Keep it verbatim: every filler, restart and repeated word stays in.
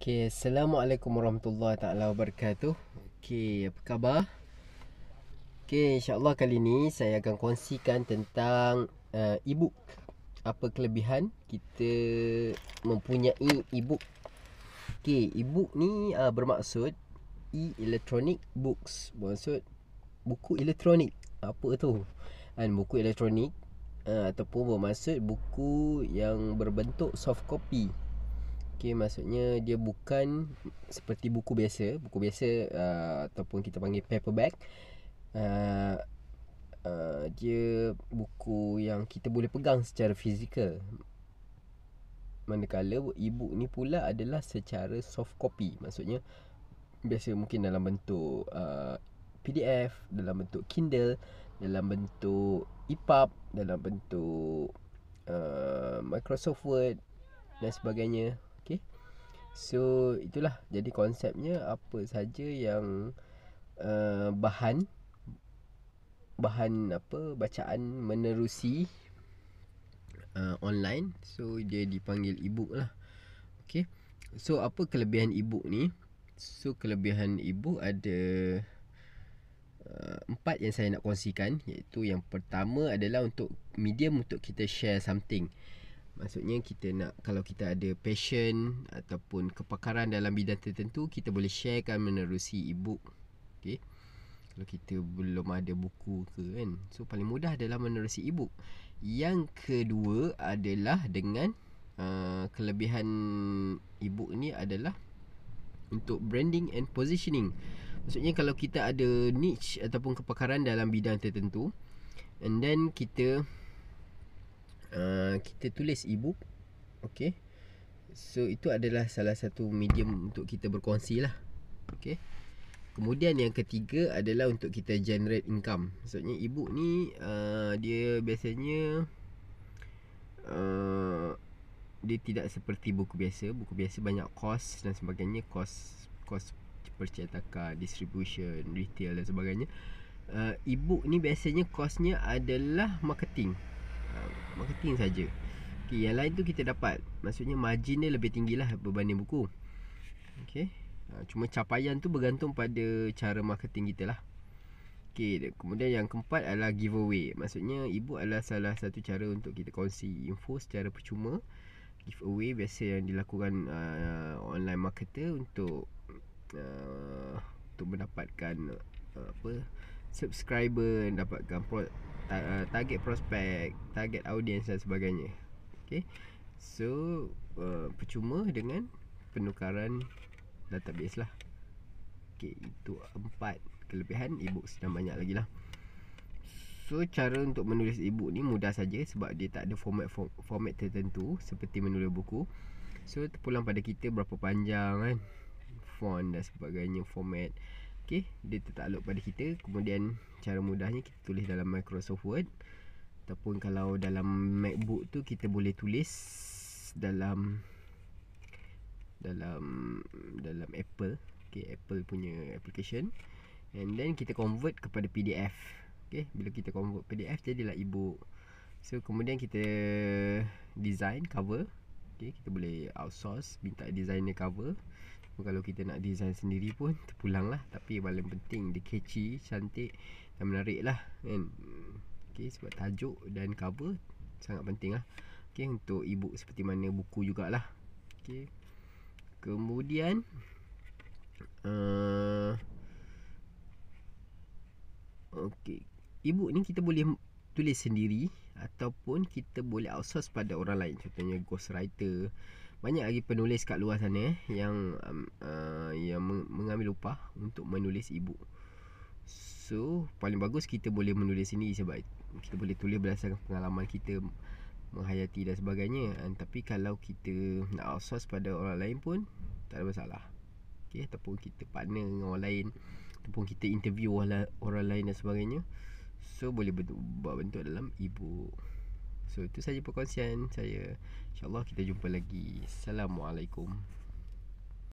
Okay, Assalamualaikum warahmatullahi taala wabarakatuh. Okay, apa khabar? Okay, insyaAllah kali ni saya akan kongsikan tentang uh, e-book. Apa kelebihan kita mempunyai e-book. Okay, e-book ni uh, bermaksud e-electronic books. Bermaksud buku elektronik. Apa tu? Kan, buku elektronik uh, ataupun bermaksud buku yang berbentuk soft copy. Okay, maksudnya dia bukan seperti buku biasa. Buku biasa uh, ataupun kita panggil paperback. uh, uh, Dia buku yang kita boleh pegang secara fizikal. Manakala e-book ni pula adalah secara soft copy. Maksudnya biasa mungkin dalam bentuk uh, P D F, dalam bentuk Kindle, dalam bentuk E P U B, dalam bentuk uh, Microsoft Word dan sebagainya. Okay, so itulah jadi konsepnya. Apa saja yang uh, bahan bahan apa bacaan menerusi uh, online, so dia dipanggil e-book lah. Okay, so apa kelebihan e-book ni? So kelebihan e-book ada uh, empat yang saya nak kongsikan. Iaitu yang pertama adalah untuk medium untuk kita share something. Maksudnya kita nak, kalau kita ada passion ataupun kepakaran dalam bidang tertentu, kita boleh sharekan menerusi e-book. Okay, kalau kita belum ada buku ke kan, so paling mudah adalah menerusi e-book. Yang kedua adalah dengan uh, kelebihan e-book ni adalah untuk branding and positioning. Maksudnya kalau kita ada niche ataupun kepakaran dalam bidang tertentu, and then kita Uh, kita tulis e-book. Okay, so itu adalah salah satu medium untuk kita berkongsi lah. Okay, kemudian yang ketiga adalah untuk kita generate income. Maksudnya e-book ni uh, dia biasanya uh, dia tidak seperti buku biasa. Buku biasa banyak kos dan sebagainya. Kos kos percetakan, distribution, retail dan sebagainya. uh, E-book ni biasanya kosnya adalah marketing. Marketing saja. Okay, yang lain tu kita dapat. Maksudnya margin dia lebih tinggi lah berbanding buku. Okay, cuma capaian tu bergantung pada cara marketing kita lah. Okay, kemudian yang keempat adalah giveaway. Maksudnya e-book adalah salah satu cara untuk kita kongsi info secara percuma. Giveaway biasa yang dilakukan uh, online marketer untuk uh, untuk mendapatkan uh, apa subscriber, dapatkan pro, uh, target prospek, target audience dan sebagainya. Okay, so uh, percuma dengan penukaran database lah. Okay, itu empat kelebihan e-book, sedang banyak lagi lah. So cara untuk menulis e-book ni mudah saja sebab dia tak ada format format tertentu seperti menulis buku. So terpulang pada kita berapa panjang kan, font dan sebagainya, format. Okay, dia tertakluk pada kita. Kemudian cara mudahnya kita tulis dalam Microsoft Word, ataupun kalau dalam MacBook tu kita boleh tulis dalam dalam dalam Apple. Okay, Apple punya application, and then kita convert kepada P D F. Okay, bila kita convert P D F jadilah e-book. So kemudian kita design cover. Okay, kita boleh outsource, minta designer cover. Kalau kita nak design sendiri pun terpulang lah. Tapi yang paling penting dia catchy, cantik dan menarik lah kan. Okay, sebab tajuk dan cover sangat penting lah. Okay, untuk e-book seperti mana buku jugalah. Okay, kemudian uh, okay, e-book ni kita boleh tulis sendiri ataupun kita boleh outsource pada orang lain. Contohnya ghostwriter. Banyak lagi penulis kat luar sana eh, yang um, uh, yang mengambil upah untuk menulis e-book. So paling bagus kita boleh menulis sendiri sebab kita boleh tulis berdasarkan pengalaman kita menghayati dan sebagainya. And, tapi kalau kita nak outsource pada orang lain pun tak ada masalah. Okay, ataupun kita partner dengan orang lain, ataupun kita interview orang, orang lain dan sebagainya. So boleh bentuk, buat bentuk dalam e-book. So itu saja perkongsian saya. InsyaAllah kita jumpa lagi. Assalamualaikum.